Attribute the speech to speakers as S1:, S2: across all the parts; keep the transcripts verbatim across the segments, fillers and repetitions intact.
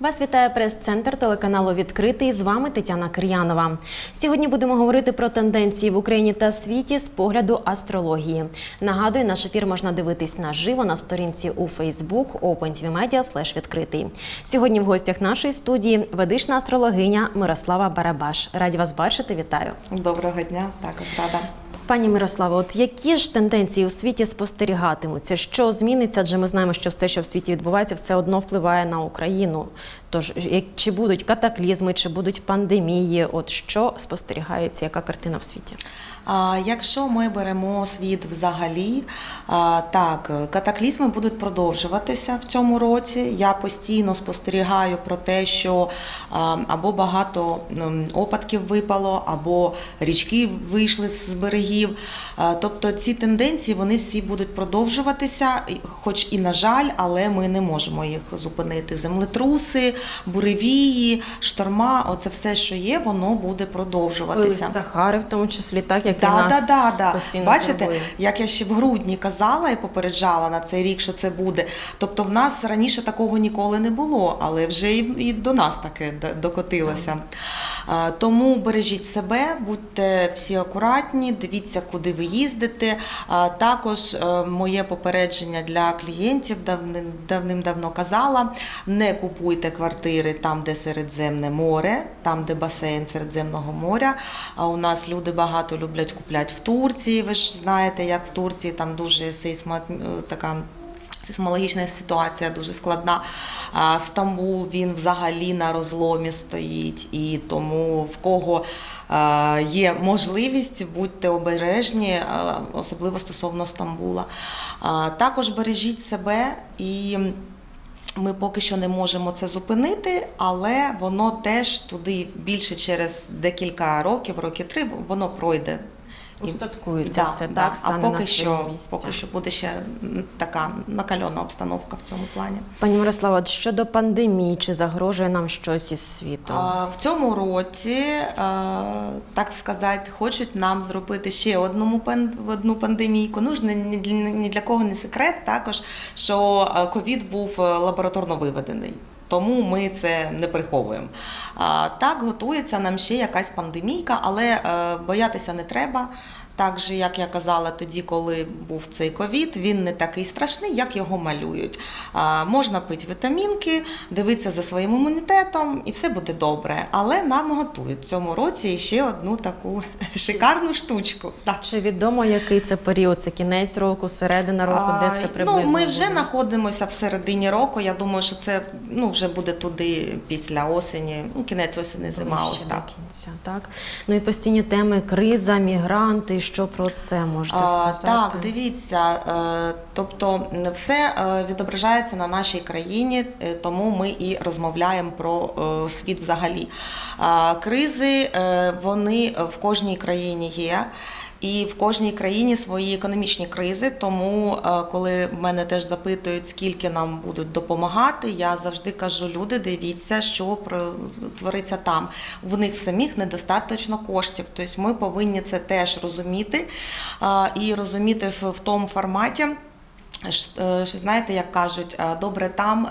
S1: Вас вітає прес-центр телеканалу «Відкритий». З вами Тетяна Кир'янова. Сьогодні будемо говорити про тенденції в Україні та світі з погляду астрології. Нагадую, наш ефір можна дивитись наживо на сторінці у Facebook OpenTVMedia слеш відкритий. Сьогодні в гостях нашої студії ведична астрологиня Мирослава Барабаш. Раді вас бачити, вітаю.
S2: Доброго дня, також рада.
S1: Пані Мирославо, от які ж тенденції у світі спостерігатимуться? Що зміниться? Адже ми знаємо, що все, що в світі відбувається, все одно впливає на Україну. Тож, чи будуть катаклізми, чи будуть пандемії? От що спостерігається, яка картина в світі?
S2: А, якщо ми беремо світ взагалі, а, так, катаклізми будуть продовжуватися в цьому році. Я постійно спостерігаю про те, що а, або багато опадів випало, або річки вийшли з берегів. А, тобто ці тенденції, вони всі будуть продовжуватися, хоч і на жаль, але ми не можемо їх зупинити. Землетруси, буревії, шторма, оце все, що є, воно буде продовжуватися.
S1: Вили з Сахари в тому числі, так, як
S2: да,
S1: і нас
S2: да, да, да.
S1: постійно
S2: Бачите,
S1: турбує.
S2: як я ще в грудні казала і попереджала на цей рік, що це буде. Тобто в нас раніше такого ніколи не було, але вже і, і до нас таке докотилося. Так. Тому бережіть себе, будьте всі акуратні, дивіться, куди ви їздите. Також моє попередження для клієнтів, давним-давно казала, не купуйте квартири там, де Середземне море, там, де басейн Середземного моря. А у нас люди багато люблять купляти в Турції, ви ж знаєте, як в Турції, там дуже сейсма, така сейсмологічна ситуація дуже складна. Стамбул, він взагалі на розломі стоїть, і тому в кого є можливість, будьте обережні, особливо стосовно Стамбула. Також бережіть себе, і ми поки що не можемо це зупинити, але воно теж туди більше через декілька років, роки три, воно пройде.
S1: Устаткується
S2: да,
S1: все,
S2: да.
S1: так, стане
S2: а поки
S1: на
S2: що,
S1: місце.
S2: поки що буде ще така накальона обстановка в цьому плані.
S1: Пані Мирославо, от щодо пандемії, чи загрожує нам щось із світу?
S2: А, в цьому році, а, так сказати, хочуть нам зробити ще одну, одну пандемійку. Ну, ні, ні для кого не секрет також, що ковід був лабораторно виведений. Тому ми це не приховуємо. Так, готується нам ще якась пандемійка, але боятися не треба. Так же, як я казала тоді, коли був цей ковід, він не такий страшний, як його малюють. А, можна пити вітамінки, дивитися за своїм імунітетом, і все буде добре. Але нам готують в цьому році ще одну таку шикарну штучку. Так.
S1: Чи відомо, який це період? Це кінець року, середина року, а, де це приблизно?
S2: Ну, ми вже
S1: буде?
S2: знаходимося в середині року. Я думаю, що це ну, вже буде туди після осені, ну, кінець осені, зима, ось так.
S1: Кінця, так. Ну і постійні теми криза, мігранти. Що про це можете сказати?
S2: Так, дивіться, тобто все відображається на нашій країні, тому ми і розмовляємо про світ взагалі. Кризи, вони в кожній країні є. І в кожній країні свої економічні кризи, тому коли мене теж запитують, скільки нам будуть допомагати, я завжди кажу, люди, дивіться, що твориться там. В них самих недостатньо коштів, тобто ми повинні це теж розуміти і розуміти в тому форматі, що, знаєте, як кажуть, добре там,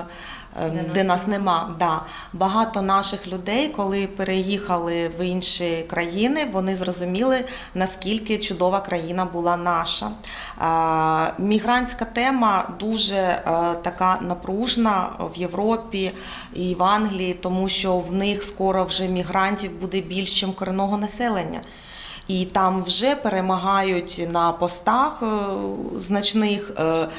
S2: де, де нас нема. Да. Багато наших людей, коли переїхали в інші країни, вони зрозуміли, наскільки чудова країна була наша. А, мігрантська тема дуже а, така напружена в Європі і в Англії, тому що в них скоро вже мігрантів буде більше, ніж корінного населення. І там вже перемагають на постах значних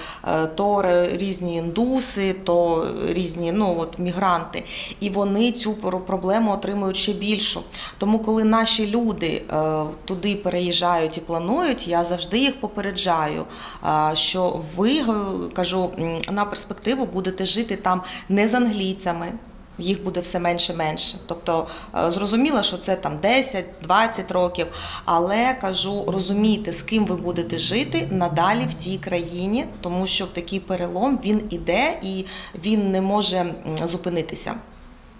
S2: то різні індуси, то різні ну, от, мігранти. І вони цю проблему отримують ще більшу. Тому коли наші люди туди переїжджають і планують, я завжди їх попереджаю, що ви, кажу, на перспективу будете жити там не з англійцями, їх буде все менше-менше. Тобто, зрозуміло, що це там десять-двадцять років, але, кажу, розумійте, з ким ви будете жити надалі в тій країні, тому що такий перелом, він іде і він не може зупинитися.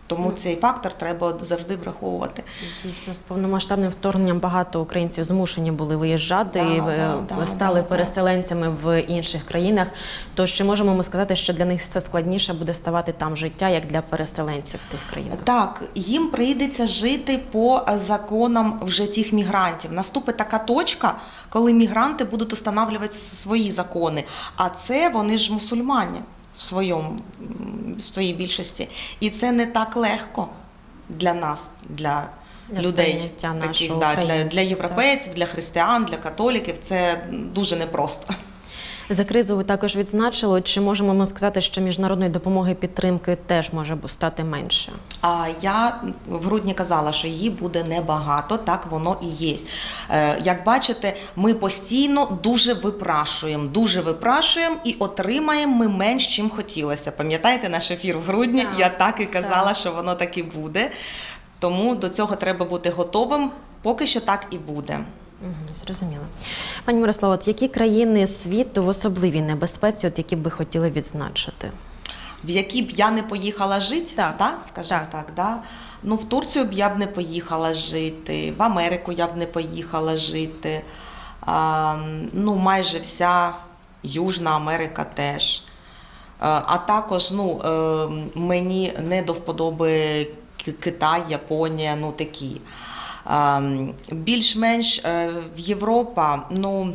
S2: Тому цей фактор треба завжди враховувати.
S1: Дійсно, з повномасштабним вторгненням багато українців змушені були виїжджати,
S2: Да,
S1: і
S2: да, да,
S1: стали
S2: да,
S1: переселенцями в інших країнах. Тож чи можемо ми сказати, що для них все складніше буде ставати там життя, як для переселенців в тих країнах?
S2: Так, їм прийдеться жити по законам вже тих мігрантів. Наступить така точка, коли мігранти будуть встановлювати свої закони. А це вони ж мусульмані в своєму, в своїй більшості. І це не так легко для нас, для,
S1: Для
S2: людей,
S1: сприйняття
S2: таких,
S1: нашого
S2: да, для, для
S1: українців,
S2: європейців, для християн, для католиків. Це дуже непросто.
S1: За кризу ви також відзначили, чи можемо ми сказати, що міжнародної допомоги підтримки теж може стати менше?
S2: А я в грудні казала, що її буде небагато, так воно і є. Е, як бачите, ми постійно дуже випрашуємо, дуже випрашуємо і отримаємо ми менш, чим хотілося. Пам'ятаєте наш ефір в грудні?
S1: Так,
S2: я так і казала,
S1: так.
S2: що воно так і буде. Тому до цього треба бути готовим. Поки що так і буде.
S1: Угу, зрозуміло. Пані Мирославо, от які країни світу в особливій небезпеці, от які б ви хотіли відзначити?
S2: В які б я не поїхала жити,
S1: Так,
S2: да, скажімо
S1: так.
S2: так, да? Ну, в Турцію б я б не поїхала жити, в Америку я б не поїхала жити, а, ну, майже вся Южна Америка теж. А, а також, ну, е, мені не до вподоби Ки- Китай, Японія, ну, такі. А, більш-менш е, в Європа, ну,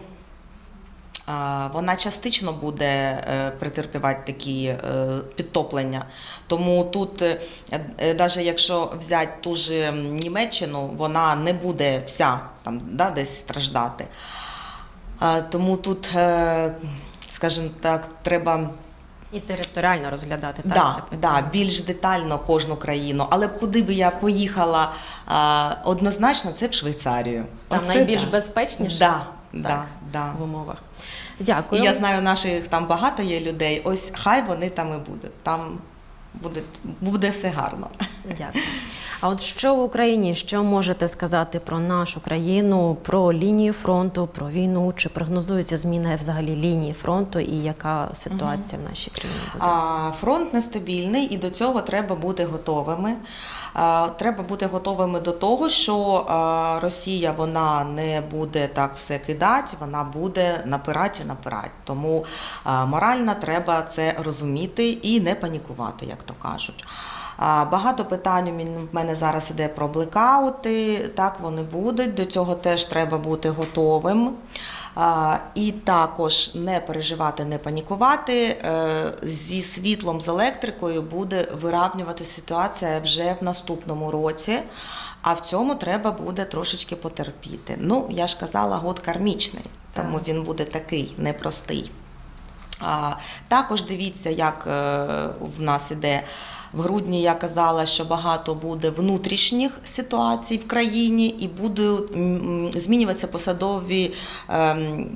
S2: а, вона частично буде е, претерпівати такі е, підтоплення. Тому тут, навіть якщо взяти ту ж Німеччину, вона не буде вся там, да, десь страждати. А, тому тут, е, скажімо так, треба
S1: І територіально розглядати так,
S2: да,
S1: це
S2: да,
S1: питання.
S2: більш детально кожну країну. Але куди би я поїхала, а, однозначно це в Швейцарію.
S1: Там
S2: Оце
S1: найбільш
S2: да.
S1: безпечніше
S2: Да,
S1: так,
S2: да, да.
S1: в умовах. Дякую.
S2: І я знаю, наших там багато є людей, ось хай вони там і будуть. Там буде, буде все гарно.
S1: Дякую. А от що в Україні, що можете сказати про нашу країну, про лінію фронту, про війну? Чи прогнозується зміна взагалі лінії фронту і яка ситуація в нашій країні буде?
S2: А, фронт нестабільний і до цього треба бути готовими. А, треба бути готовими до того, що а, Росія вона не буде так все кидати, вона буде напирати і напирати. Тому а, морально треба це розуміти і не панікувати, як то кажуть. А, Багато питань у мене зараз іде про блекаути, так вони будуть, до цього теж треба бути готовим. А, І також не переживати, не панікувати. Е, Зі світлом, з електрикою буде вирівнювати ситуація вже в наступному році, а в цьому треба буде трошечки потерпіти. Ну, я ж казала, год кармічний, тому він буде такий непростий. А, Також дивіться, як е, в нас іде. В грудні я казала, що багато буде внутрішніх ситуацій в країні і будуть м, змінюватися посадові е,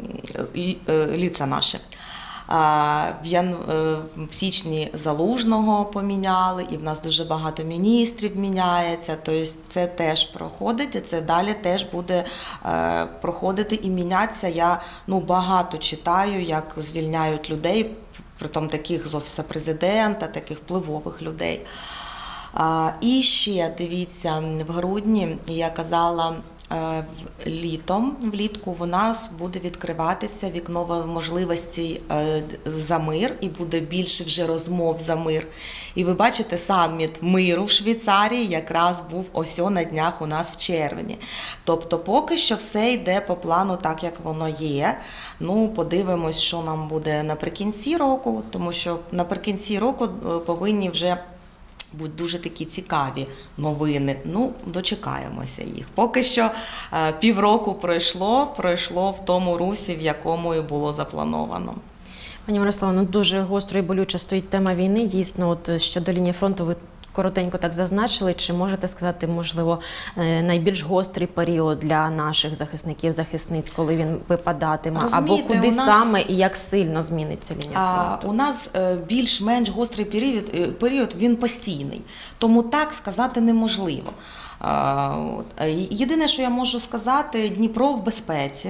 S2: ліца наші. А, В, ян... е, в січні Залужного поміняли, і в нас дуже багато міністрів міняється. Тобто це теж проходить, і це далі теж буде е, проходити і мінятися. Я ну, багато читаю, як звільняють людей, притом таких з Офісу Президента, таких впливових людей. А, і ще, дивіться, в грудні, я казала, е, літом, влітку у нас буде відкриватися вікно можливостей е, за мир, і буде більше вже розмов за мир. І ви бачите, саміт миру в Швейцарії якраз був ось на днях у нас в червні. Тобто поки що все йде по плану так, як воно є. Ну, подивимось, що нам буде наприкінці року, тому що наприкінці року повинні вже будуть дуже такі цікаві новини. Ну, дочекаємося їх. Поки що е, півроку пройшло, пройшло в тому русі, в якому і було заплановано.
S1: Пані Мирославо, ну дуже гостро і болюче стоїть тема війни. Дійсно, от щодо лінії фронту ви коротенько так зазначили. Чи можете сказати, можливо, найбільш гострий період для наших захисників, захисниць, коли він випадатиме?
S2: Розумієте,
S1: або куди
S2: у нас...
S1: саме і як сильно зміниться лінія фронту?
S2: А, у нас більш-менш гострий період, період, він постійний. Тому так сказати неможливо. Єдине, що я можу сказати, Дніпро в безпеці,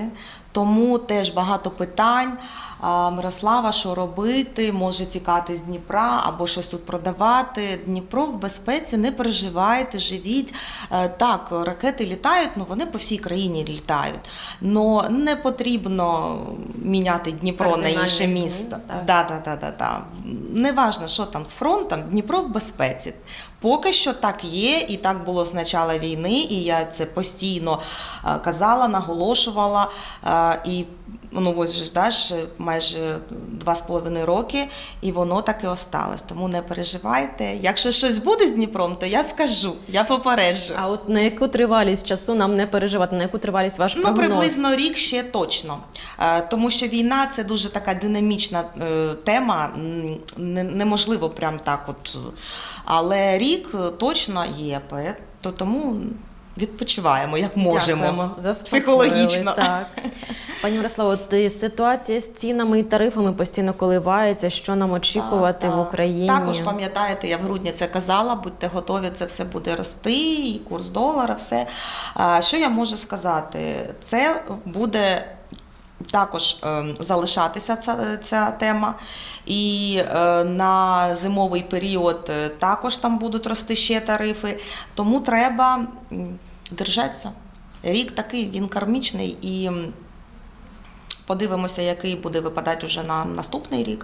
S2: Тому теж багато питань. А, Мирослава, що робити, може тікати з Дніпра або щось тут продавати. Дніпро в безпеці, не переживайте, живіть. Е, Так, ракети літають, ну вони по всій країні літають. Но не потрібно міняти Дніпро на
S1: Кардинальні
S2: інше
S1: зміни,
S2: місто.
S1: так.
S2: Да, да, да, да, да. Неважно, що там з фронтом, Дніпро в безпеці. Поки що так є, і так було з початку війни, і я це постійно е, казала, наголошувала. Е, І ну ось же ж, да, ж майже два з половиною роки, і воно так і осталось. Тому не переживайте. Якщо щось буде з Дніпром, то я скажу, я попереджу.
S1: А от на яку тривалість часу нам не переживати, на яку тривалість ваш
S2: Ну,
S1: прогноз?
S2: приблизно рік ще точно. Е, Тому що війна – це дуже така динамічна е, тема, м, не- неможливо прям так от. Але рік точно є, пе- то тому відпочиваємо, як можемо.
S1: Дякуємо, заспокоїли,
S2: Психологічно.
S1: Так. Пані Мирославо, от і ситуація з цінами і тарифами постійно коливається. Що нам очікувати
S2: Так,
S1: в
S2: так.
S1: Україні?
S2: Також пам'ятаєте, я в грудні це казала, будьте готові, це все буде рости, і курс долара, все. А, Що я можу сказати? Це буде також е, залишатися ця, ця тема. І е, на зимовий період е, також там будуть рости ще тарифи. Тому треба м, держатися. Рік такий, він кармічний, і м, подивимося, який буде випадати вже на наступний рік.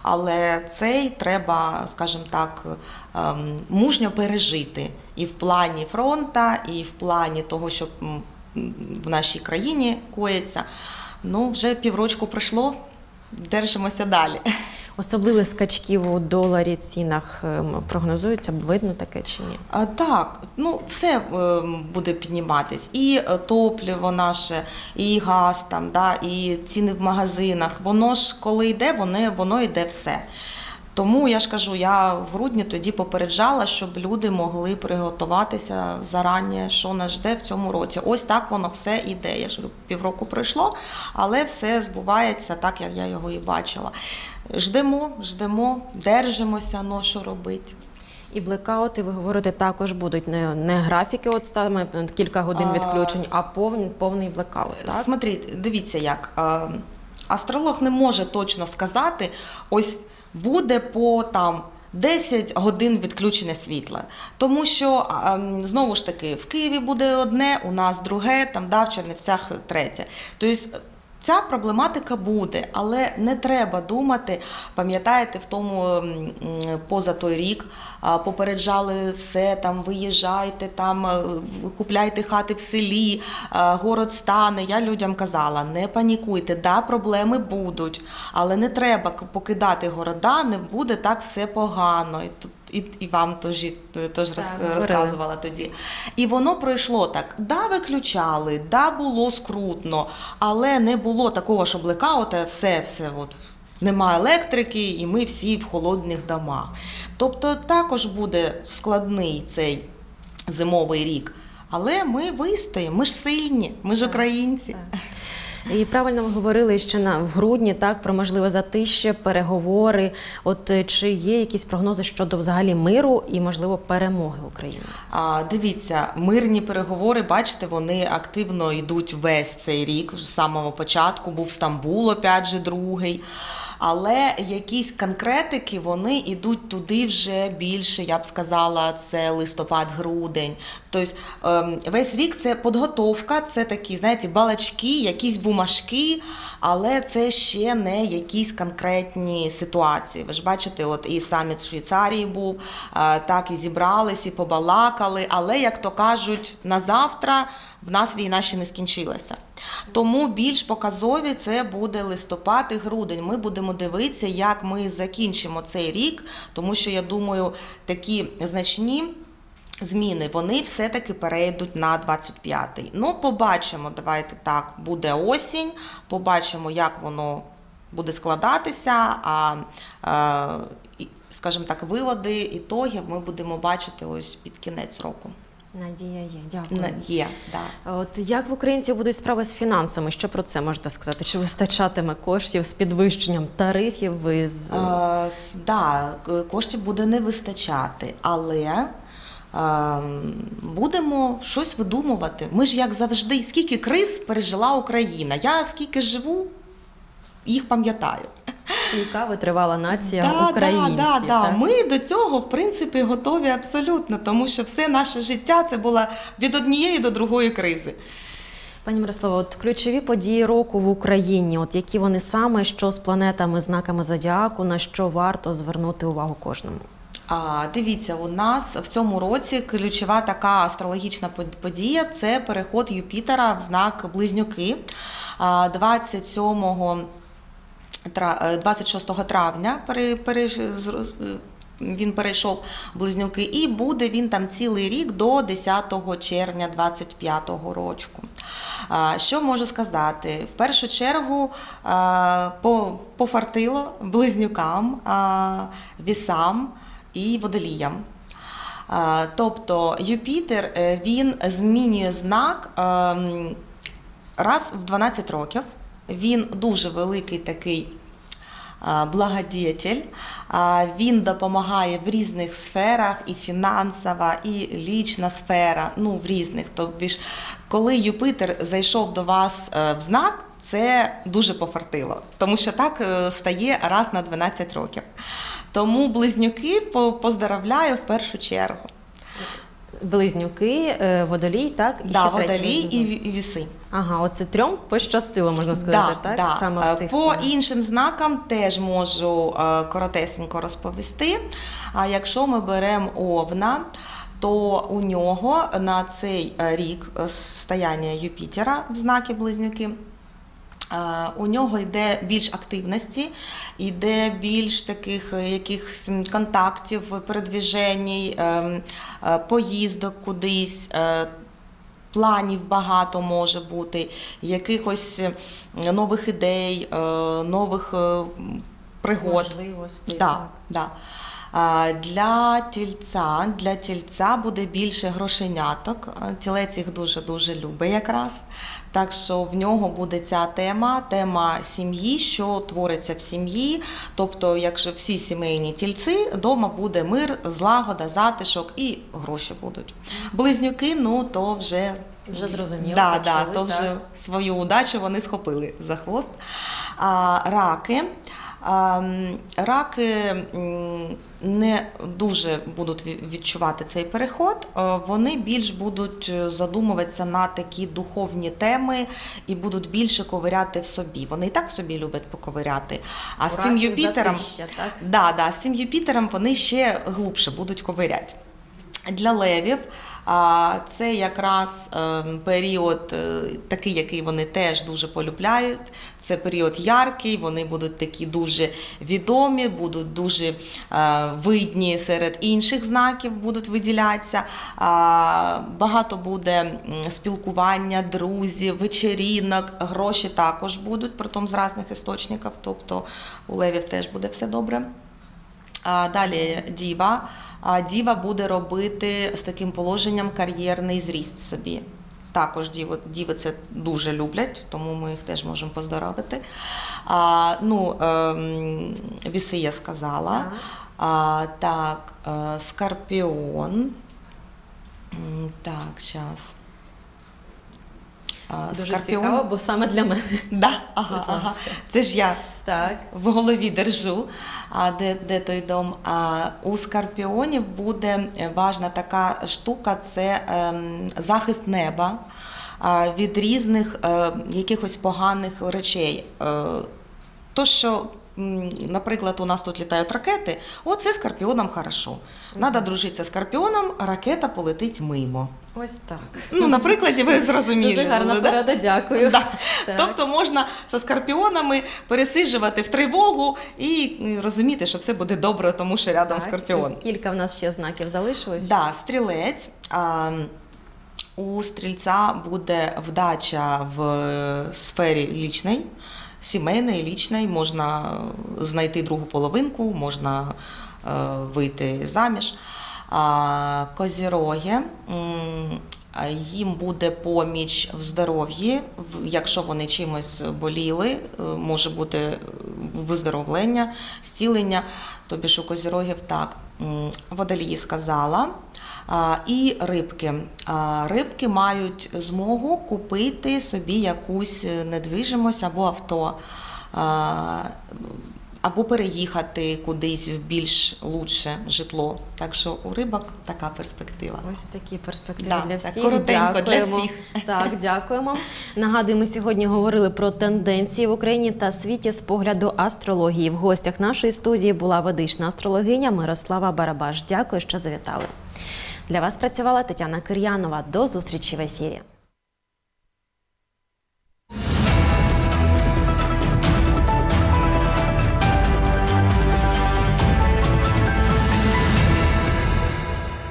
S2: Але цей треба, скажімо так, ем, мужньо пережити і в плані фронта, і в плані того, що м, в нашій країні коїться. Ну, вже піврочку пройшло, держимося далі.
S1: Особливих скачків у доларі, цінах ем, прогнозується? Видно таке чи ні?
S2: А, Так, ну все е, буде підніматись. І е, топливо наше, і газ там, да, і ціни в магазинах. Воно ж коли йде, воно, воно йде все. Тому я ж кажу, я в грудні тоді попереджала, щоб люди могли приготуватися зарані, що нас жде в цьому році. Ось так воно все іде. Я ж говорю, півроку пройшло, але все збувається так, як я його і бачила. Ждемо, ждемо, держимося, ну що робити.
S1: І блекаути, ви говорите, також будуть не, не графіки, от саме кілька годин
S2: А,
S1: відключень, а повний, повний блекаут, так?
S2: Смотрите, дивіться як. е, Астролог не може точно сказати, ось буде по там десять годин відключення світла. Тому що, ем, знову ж таки, в Києві буде одне, у нас друге, там, да, в Чернівцях третє. Тобто ця проблематика буде, але не треба думати, пам'ятаєте, в тому м, поза той рік а, попереджали все, там виїжджайте, там е, купляйте хати в селі, а, город стане. Я людям казала, не панікуйте, да, проблеми будуть, але не треба покидати города, не буде так все погано. І тут І, і вам теж, теж
S1: Так,
S2: роз- розказувала тоді. І воно пройшло так. Да, виключали, да, було скрутно, але не було такого, що блекаута, все, все, от, немає електрики, і ми всі в холодних домах. Тобто також буде складний цей зимовий рік. Але ми вистоїмо, ми ж сильні, ми ж українці.
S1: Так. І правильно ви говорили ще на в грудні, так, про можливе затище, переговори. От е, чи є якісь прогнози щодо взагалі миру і, можливо, перемоги України?
S2: А, дивіться, мирні переговори, бачите, вони активно йдуть весь цей рік, з самого початку, був Стамбул, опять же, другий. Але якісь конкретики, вони йдуть туди вже більше, я б сказала, це листопад-грудень. Тобто ем, весь рік це підготовка, це такі, знаєте, балачки, якісь бумажки, але це ще не якісь конкретні ситуації. Ви ж бачите, от і саміт в Швейцарії був, е, так і зібрались, і побалакали, але, як то кажуть, на завтра в нас війна ще не скінчилася. Тому більш показові це буде листопад і грудень. Ми будемо дивитися, як ми закінчимо цей рік, тому що, я думаю, такі значні зміни, вони все-таки перейдуть на двадцять п'ятий. Ну, побачимо, давайте так, буде осінь, побачимо, як воно буде складатися, а, а скажімо так, виводи, ітоги ми будемо бачити ось під кінець року.
S1: Надія є, дякую.
S2: Є, да.
S1: От як в українців будуть справи з фінансами? Що про це можете сказати? Чи вистачатиме коштів з підвищенням тарифів? І з...
S2: Е, с- да, к- коштів буде не вистачати, але будемо щось видумувати. Ми ж, як завжди, скільки криз пережила Україна. Я скільки живу, їх пам'ятаю.
S1: Цікаво, тривала нація
S2: да,
S1: українців.
S2: Да, да, да.
S1: Так?
S2: Ми до цього, в принципі, готові абсолютно, тому що все наше життя – це було від однієї до другої кризи.
S1: Пані Мирославо, от ключові події року в Україні, от які вони саме, що з планетами, знаками зодіаку, на що варто звернути увагу кожному?
S2: А, дивіться, у нас в цьому році ключова така астрологічна подія – це переход Юпітера в знак Близнюки. двадцять сьомого двадцять шостого травня пере, пере, він перейшов в Близнюки, і буде він там цілий рік до десятого червня двадцять п'ятого року. Що можу сказати? В першу чергу пофартило Близнюкам, Вісам і Водоліям. Тобто Юпітер, він змінює знак раз в дванадцять років. Він дуже великий такий благодетель, він допомагає в різних сферах, і фінансова, і лічна сфера, ну в різних. Тобто, коли Юпітер зайшов до вас в знак, це дуже пофартило, тому що так стає раз на дванадцять років. Тому Близнюки поздоровляю в першу чергу.
S1: Близнюки, Водолій, так?
S2: І да, Водолій і Віси.
S1: Ага, оце трьом пощастило, можна сказати,
S2: да,
S1: так?
S2: Да.
S1: Саме в цих
S2: По іншим знакам теж можу коротесенько розповісти. А якщо ми беремо Овна, то у нього на цей рік стояння Юпітера в знакі Близнюки, у нього йде більш активності, йде більш таких якихось контактів, передвіжень, поїздок кудись, планів багато може бути, якихось нових ідей, нових пригод.
S1: Можливостей.
S2: Да, да. Для тільця, для тільця буде більше грошеняток. Тілець їх дуже-дуже любить якраз. Так що в нього буде ця тема, тема сім'ї, що твориться в сім'ї. Тобто, якщо всі сімейні тільці, вдома буде мир, злагода, затишок і гроші будуть. Близнюки, ну то вже...
S1: Вже зрозуміло.
S2: Да,
S1: почули,
S2: да, то вже свою удачу вони схопили за хвост. А, раки. Раки не дуже будуть відчувати цей переход, вони більш будуть задумуватися на такі духовні теми і будуть більше ковиряти в собі. Вони і так в собі люблять поковиряти. А з цим Юпітером, да, да, з цим Юпітером вони ще глибше будуть ковиряти. Для левів це якраз період такий, який вони теж дуже полюбляють. Це період яркий, вони будуть такі дуже відомі, будуть дуже видні серед інших знаків, будуть виділятися. Багато буде спілкування, друзів, вечерінок, гроші також будуть, притом з різних істочників, тобто у левів теж буде все добре. Далі діва. А діва буде робити з таким положенням кар'єрний зріст собі. Також діви, діви це дуже люблять, тому ми їх теж можемо поздоровити. А, ну, е, віси я сказала. А, так, е, скорпіон. Так, зараз.
S1: Дуже Скорпіон. Цікаво, бо саме для мене.
S2: Да? Ага, ага. Це ж я
S1: так.
S2: в голові держу, а де, де той дом. А у скорпіонів буде важна така штука – це е, захист неба е, від різних е, якихось поганих речей. Е, то, що, наприклад, у нас тут літають ракети, оце скорпіонам хорошо. Треба дружитися з скорпіоном, ракета полетить мимо.
S1: Ось так.
S2: Ну, на прикладі ви зрозуміли.
S1: Дуже гарна
S2: да?
S1: порада, дякую.
S2: Да. Тобто можна зі скорпіонами пересиджувати в тривогу і розуміти, що все буде добре, тому що рядом так, скорпіон.
S1: Кілька в нас ще знаків залишилось.
S2: Да, стрілець. А, у стрільця буде вдача в сфері лічної, сімейної, лічної. Можна знайти другу половинку, можна е, вийти заміж. А, козіроги, їм буде поміч в здоров'ї, якщо вони чимось боліли, може бути виздоровлення, зцілення, тобі ж у козірогів так. м, водолії сказала. А, І рибки. А, Рибки мають змогу купити собі якусь недвижимость або авто, а, або переїхати кудись в більш лучше житло. Так що у рибок така перспектива.
S1: Ось такі перспективи
S2: Да,
S1: для
S2: так
S1: всіх.
S2: коротенько для
S1: Дякуємо.
S2: всіх.
S1: Так, дякуємо. Нагадую, ми сьогодні говорили про тенденції в Україні та світі з погляду астрології. В гостях нашої студії була ведична астрологиня Мирослава Барабаш. Дякую, що завітали. Для вас працювала Тетяна Кир'янова. До зустрічі в ефірі.